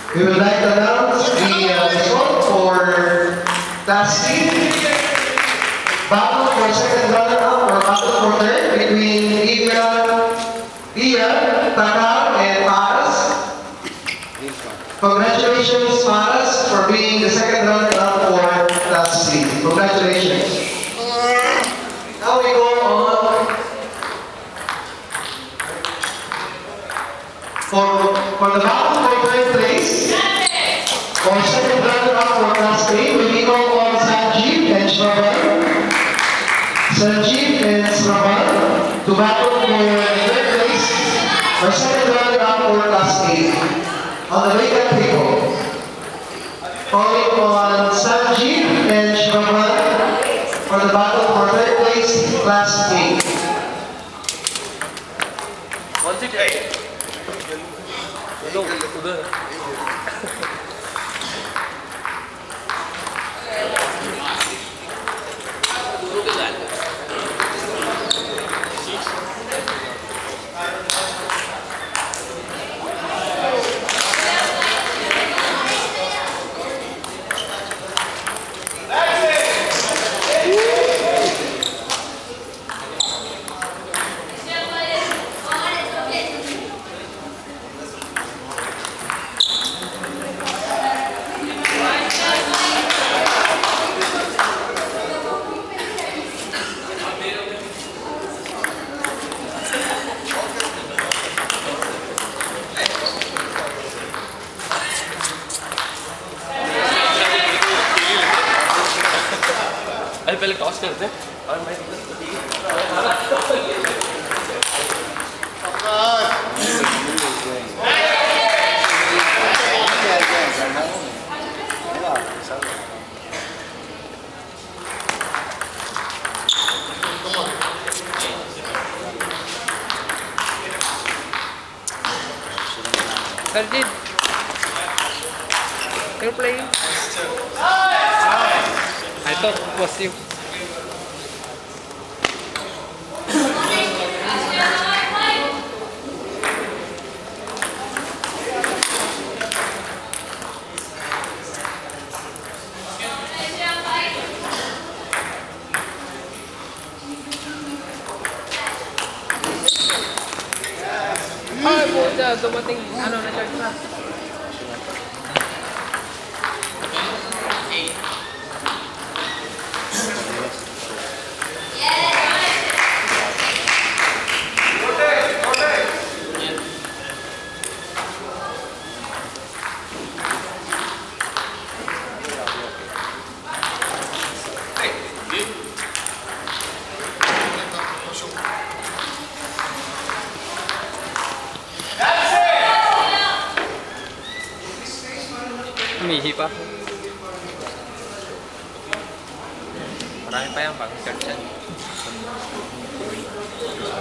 We would like to announce the result for Class C. Battle for second runner-up or battle for third between Ian, Takal, and Maras. Congratulations, Maras, for being the second runner-up for Class C. Congratulations. Now we go on for the battle for third place. For second runner-up for Class A, we go on Sanjeev and Shravan. Sanjeev and Shravan to battle for third place. For second runner-up for Class A. On the vacant table, calling on Sanjeev and Shravan for the battle for third place, Class A. 168. पहले toss करते हैं और मैं Arjit, you're playing? I thought it was you. Dumating ano na charge na. Umihi pa. Marami pa yan pang charge yan.